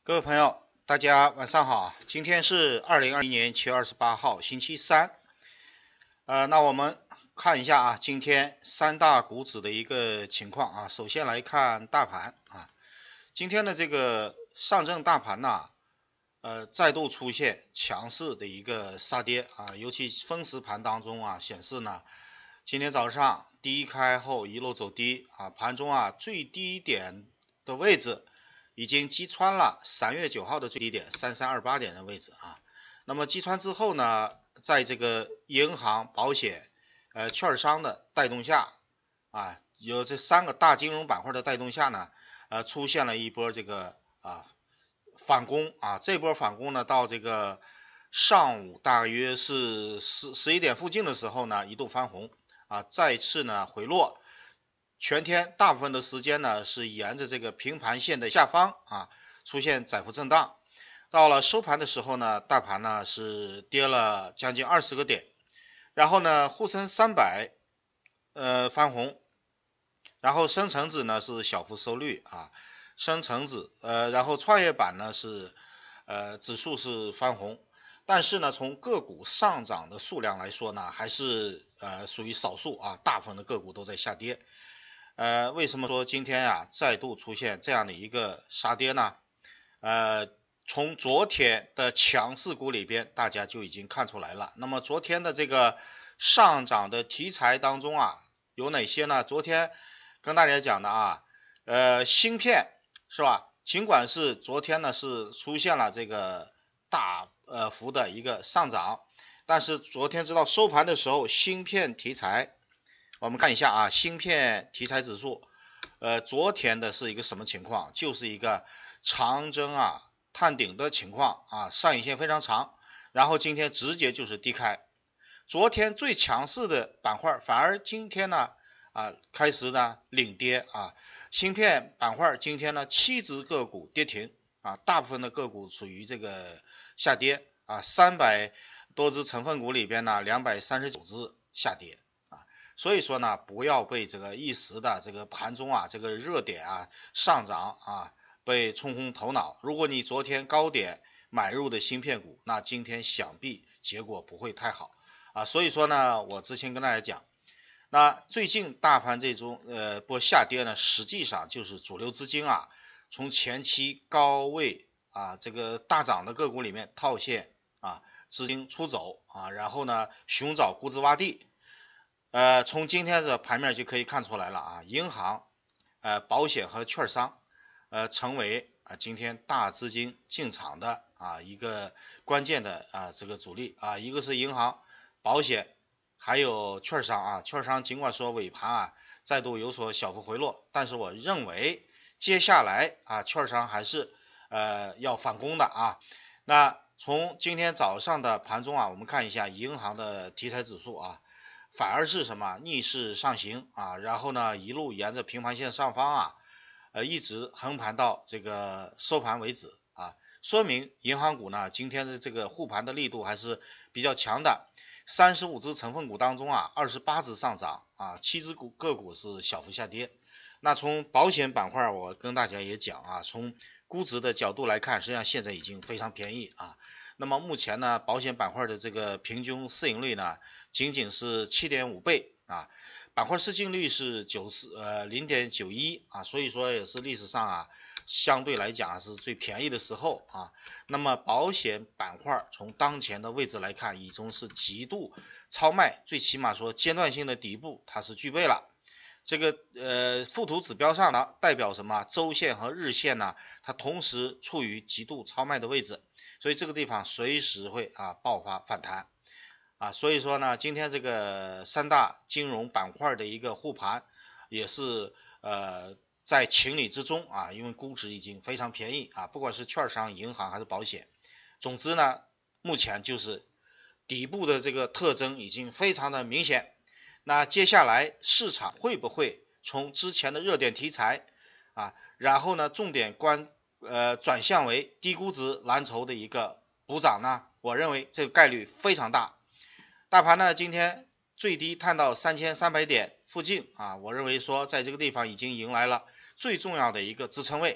各位朋友，大家晚上好。今天是2021年7月28号，星期三。那我们看一下啊，今天三大股指的一个情况啊。首先来看大盘啊，今天的这个上证大盘呢，再度出现强势的一个杀跌啊，尤其分时盘当中啊，显示呢，今天早上低开后一路走低啊，盘中啊最低点的位置已经击穿了3月9号的最低点3328点的位置啊。那么击穿之后呢，在这个银行、保险、券商的带动下啊，有这三个大金融板块的带动下呢，出现了一波这个反攻啊。这波反攻呢，到这个上午大约是11点附近的时候呢，一度翻红啊，再次呢回落。全天大部分的时间呢是沿着这个平盘线的下方啊出现窄幅震荡，到了收盘的时候呢，大盘呢是跌了将近20个点，然后呢沪深300翻红，然后深成指呢是小幅收绿啊，深成指然后创业板呢是指数是翻红，但是呢从个股上涨的数量来说呢，还是属于少数啊，大部分的个股都在下跌。为什么说今天啊再度出现这样的一个杀跌呢？从昨天的强势股里边，大家就已经看出来了。那么昨天的这个上涨的题材当中啊，有哪些呢？昨天跟大家讲的啊，芯片是吧？尽管是昨天呢是出现了这个大幅的一个上涨，但是昨天直到收盘的时候，芯片题材。我们看一下啊，芯片题材指数，昨天的是一个什么情况？就是一个长针啊探顶的情况啊，上影线非常长，然后今天直接就是低开。昨天最强势的板块，反而今天呢开始呢领跌啊，芯片板块今天呢7只个股跌停啊，大部分的个股属于这个下跌啊，300多只成分股里边呢239只下跌。所以说呢，不要被这个一时的这个盘中啊这个热点啊上涨啊被冲昏头脑。如果你昨天高点买入的芯片股，那今天想必结果不会太好啊。所以说呢，我之前跟大家讲，那最近大盘这种波下跌呢，实际上就是主流资金啊从前期高位啊这个大涨的个股里面套现啊资金出走啊，然后呢寻找估值洼地。从今天的盘面就可以看出来了啊，银行、保险和券商，成为今天大资金进场的一个关键的这个主力啊，一个是银行、保险，还有券商啊，券商尽管说尾盘再度有所小幅回落，但是我认为接下来券商还是要反攻的啊。那从今天早上的盘中我们看一下银行的题材指数啊。反而是什么逆势上行啊，然后呢一路沿着平盘线上方一直横盘到这个收盘为止啊，说明银行股呢今天的这个护盘的力度还是比较强的。35只成分股当中28只上涨啊，7只个股是小幅下跌。那从保险板块我跟大家也讲从估值的角度来看，实际上现在已经非常便宜啊。那么目前呢，保险板块的这个平均市盈率呢，仅仅是7.5倍啊，板块市净率是0.91啊，所以说也是历史上相对来讲是最便宜的时候啊。那么保险板块从当前的位置来看，已经是极度超卖，最起码说阶段性的底部它是具备了。这个附图指标上呢，代表什么？周线和日线呢，它同时处于极度超卖的位置。所以这个地方随时会爆发反弹所以说呢，今天这个三大金融板块的一个护盘也是在情理之中因为估值已经非常便宜不管是券商、银行还是保险，总之呢，目前就是底部的这个特征已经非常的明显。那接下来市场会不会从之前的热点题材然后呢重点转向为低估值蓝筹的一个补涨呢？我认为这个概率非常大。大盘呢今天最低探到3300点附近我认为说在这个地方已经迎来了最重要的一个支撑位。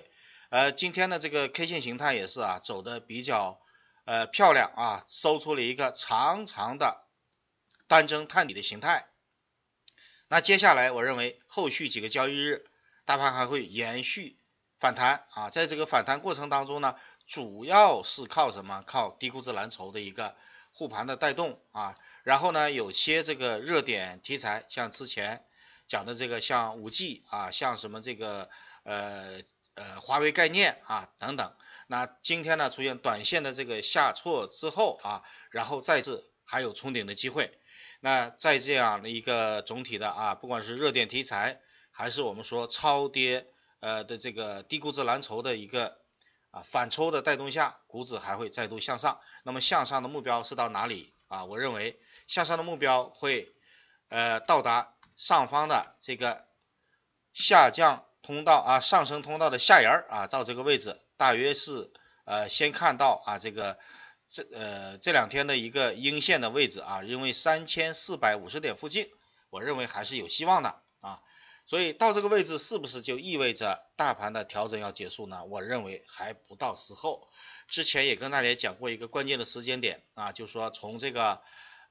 今天的这个 K 线形态也是啊，走的比较漂亮啊，收出了一个长长的单针探底的形态。那接下来我认为后续几个交易日大盘还会延续反弹啊，在这个反弹过程当中呢，主要是靠什么？靠低估值蓝筹的一个护盘的带动啊，然后呢，有些这个热点题材，像之前讲的这个像5G 啊，像什么这个华为概念啊等等，那今天呢出现短线的这个下挫之后啊，然后再次还有冲顶的机会。那在这样的一个总体的啊，不管是热点题材，还是我们说超跌的这个低估值蓝筹的一个反抽的带动下，股指还会再度向上。那么向上的目标是到哪里啊？我认为向上的目标会到达上方的这个下降通道啊，上升通道的下沿啊，到这个位置，大约是先看到啊这两天的一个阴线的位置啊，因为3450点附近，我认为还是有希望的啊。所以到这个位置是不是就意味着大盘的调整要结束呢？我认为还不到时候。之前也跟大家讲过一个关键的时间点啊，就是说从这个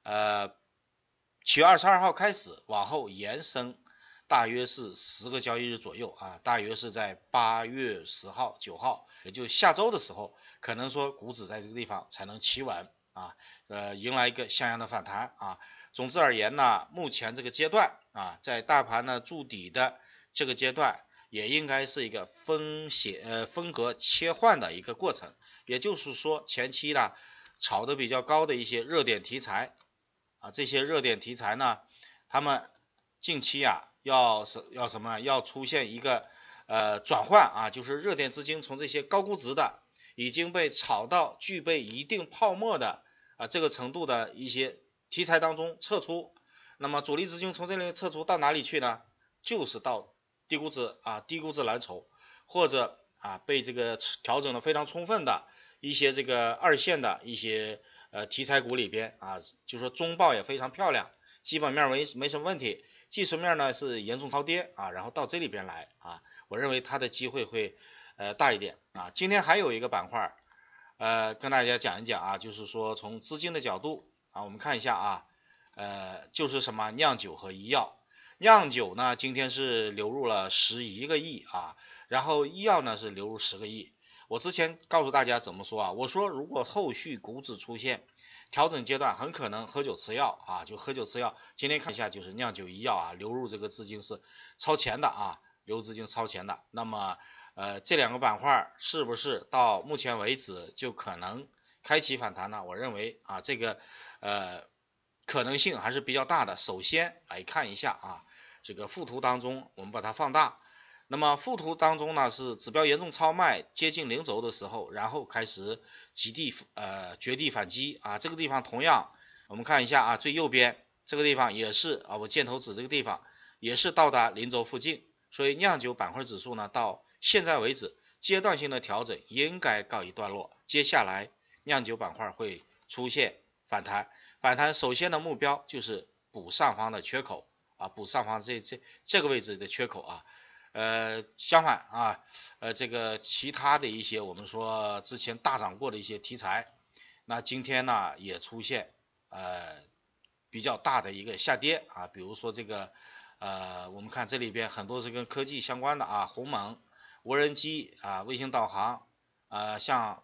7月22号开始往后延伸，大约是10个交易日左右啊，大约是在8月10号、9号，也就下周的时候，可能说股指在这个地方才能企稳啊，迎来一个向阳的反弹啊。总之而言呢，目前这个阶段啊，在大盘呢筑底的这个阶段，也应该是一个风格切换的一个过程。也就是说，前期呢炒得比较高的一些热点题材啊，这些热点题材呢，他们近期啊要什么？要出现一个转换啊，就是热点资金从这些高估值的已经被炒到具备一定泡沫的这个程度的一些题材当中撤出。那么主力资金从这里撤出到哪里去呢？就是到低估值蓝筹，或者被这个调整的非常充分的一些这个二线的一些题材股里边啊，就是说中报也非常漂亮，基本面没什么问题，技术面呢是严重超跌啊，然后到这里边来啊，我认为它的机会会大一点啊。今天还有一个板块跟大家讲一讲啊，就是说从资金的角度啊，我们看一下啊，就是什么酿酒和医药。酿酒呢今天是流入了11个亿啊，然后医药呢是流入10个亿。我之前告诉大家怎么说啊，我说如果后续股指出现调整阶段，很可能喝酒吃药啊，就喝酒吃药。今天看一下就是酿酒医药啊，流入这个资金是超前的啊，流入资金超前的。那么这两个板块是不是到目前为止就可能开启反弹呢？我认为啊这个可能性还是比较大的。首先来看一下啊，这个附图当中我们把它放大，那么附图当中呢是指标严重超卖接近零轴的时候，然后开始绝地反击啊，这个地方同样我们看一下啊，最右边这个地方也是啊，我箭头指这个地方也是到达零轴附近，所以酿酒板块指数呢到现在为止阶段性的调整应该告一段落，接下来酿酒板块会出现反弹。反弹首先的目标就是补上方的缺口啊，补上方这个位置的缺口啊。相反啊，这个其他的一些我们说之前大涨过的一些题材，那今天呢也出现比较大的一个下跌啊，比如说这个我们看这里边很多是跟科技相关的啊，鸿蒙、无人机啊、卫星导航像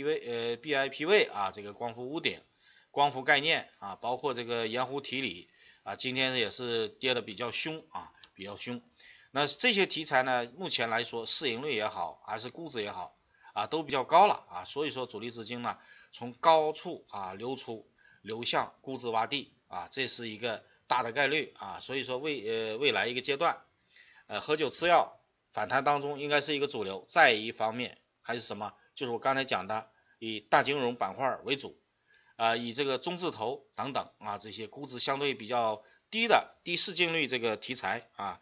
BIPV 啊，这个光伏屋顶、光伏概念啊，包括这个盐湖提锂啊，今天也是跌的比较凶啊，比较凶。那这些题材呢，目前来说市盈率也好，还是估值也好啊，都比较高了啊，所以说主力资金呢从高处流向估值洼地啊，这是一个大的概率啊，所以说未来一个阶段，喝酒吃药反弹当中应该是一个主流。再一方面还是什么，就是我刚才讲的以大金融板块为主以这个中字头等等啊这些估值相对比较低市净率这个题材啊，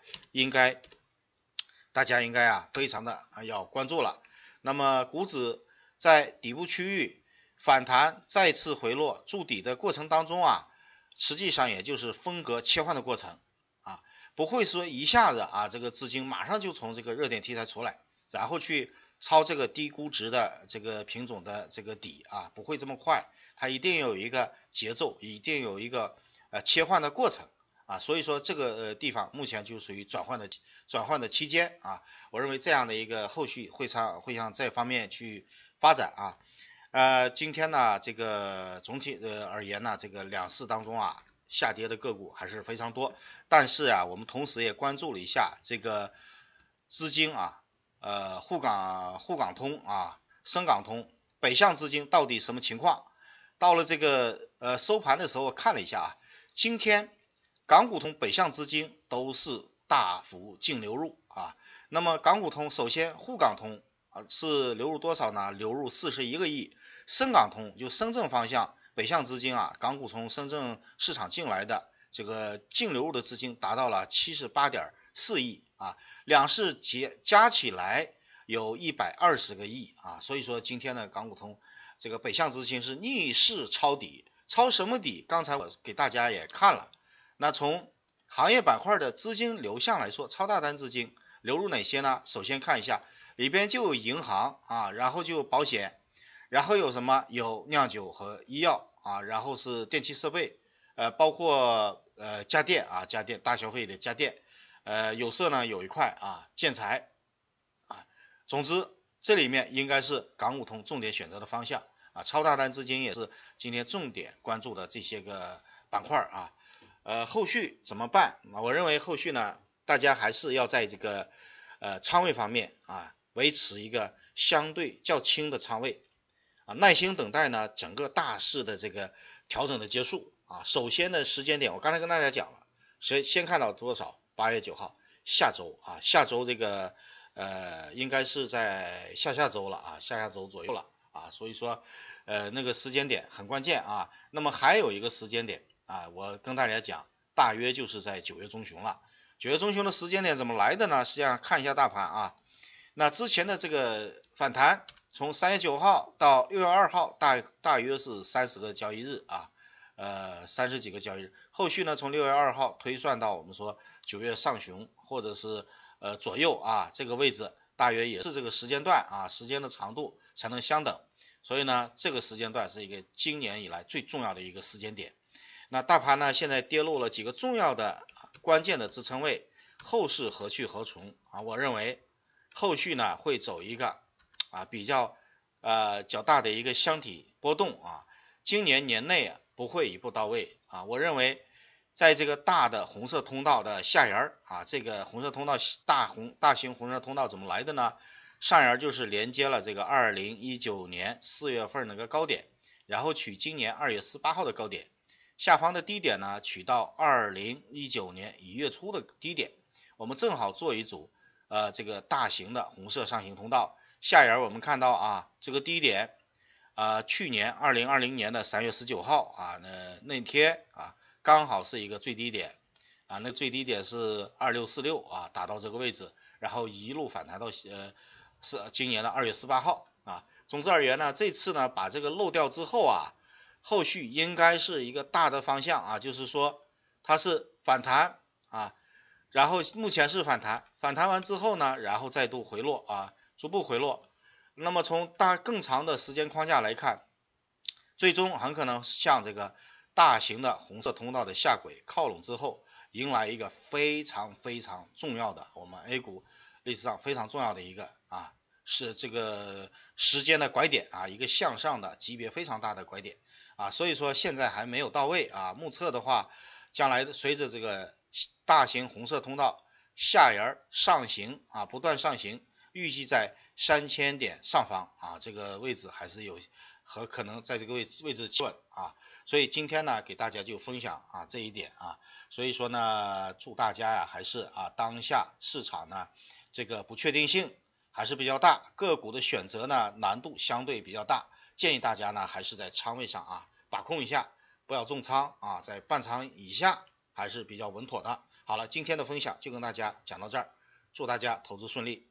大家应该非常的要关注了。那么股指在底部区域反弹再次回落筑底的过程当中实际上也就是风格切换的过程不会说一下子这个资金马上就从这个热点题材出来，然后去抄这个低估值的这个品种的这个底啊，不会这么快，它一定有一个节奏，一定有一个切换的过程啊，所以说这个地方目前就属于转换的期间啊，我认为这样的一个后续会向这方面去发展啊。今天呢，这个总体而言呢，这个两市当中啊，下跌的个股还是非常多，但是啊，我们同时也关注了一下这个资金啊，沪港通啊，深港通，北向资金到底什么情况？到了这个收盘的时候看了一下啊，今天港股通北向资金都是大幅净流入啊。那么港股通首先沪港通是流入多少呢？流入41个亿，深港通就深圳方向北向资金啊，港股从深圳市场进来的这个净流入的资金达到了78.4亿啊，两市加起来有120个亿啊，所以说今天的港股通这个北向资金是逆势抄底，抄什么底？刚才我给大家也看了，那从行业板块的资金流向来说，超大单资金流入哪些呢？首先看一下，里边就有银行啊，然后就有保险，然后有什么？有酿酒和医药啊，然后是电气设备，包括家电啊，家电大消费的家电，有色呢有一块啊，建材啊，总之这里面应该是港股通重点选择的方向啊，超大单资金也是今天重点关注的这些个板块啊。后续怎么办？我认为后续呢，大家还是要在这个仓位方面啊，维持一个相对较轻的仓位啊，耐心等待呢整个大势的这个调整的结束啊。首先的时间点，我刚才跟大家讲了，先看到多少？8月9号，下周啊，下周这个应该是在下周了啊，下周左右了啊，所以说那个时间点很关键啊。那么还有一个时间点啊，我跟大家讲，大约就是在9月中旬了。9月中旬的时间点怎么来的呢？实际上看一下大盘啊，那之前的这个反弹，从3月9号到6月2号，大约是30个交易日啊，30几个交易日。后续呢，从6月2号推算到我们说9月上旬或者是左右啊，这个位置大约也是这个时间段啊，时间的长度才能相等。所以呢，这个时间段是一个今年以来最重要的一个时间点。那大盘呢，现在跌落了几个重要的关键的支撑位，后市何去何从啊？我认为后续呢会走一个比较较大的一个箱体波动啊，今年年内不会一步到位啊。我认为在这个大的红色通道的下沿啊，这个红色通道大型红色通道怎么来的呢？上沿就是连接了这个2019年4月份那个高点，然后取今年2月18号的高点，下方的低点呢取到2019年1月初的低点，我们正好做一组这个大型的红色上行通道。下沿我们看到啊，这个低点去年2020年的3月19号啊，那天啊刚好是一个最低点啊，那最低点是2646啊，达到这个位置，然后一路反弹到是今年的2月18号啊。总之而言呢，这次呢把这个漏掉之后啊，后续应该是一个大的方向啊，就是说它是反弹啊，然后目前是反弹完之后呢，然后再度回落啊，逐步回落。那么从更长的时间框架来看，最终很可能向这个大型的红色通道的下轨靠拢之后，迎来一个非常非常重要的我们 A 股历史上非常重要的一个是这个时间的拐点啊，一个向上的级别非常大的拐点啊，所以说现在还没有到位啊。目测的话，将来随着这个大型红色通道下沿上行啊，不断上行，预计在3000点上方啊，这个位置还是有和可能在这个位置企稳啊。所以今天呢，给大家就分享这一点啊。所以说呢，祝大家还是当下市场呢这个不确定性还是比较大，个股的选择呢难度相对比较大，建议大家呢还是在仓位上把控一下，不要重仓在半仓以下还是比较稳妥的。好了，今天的分享就跟大家讲到这儿，祝大家投资顺利。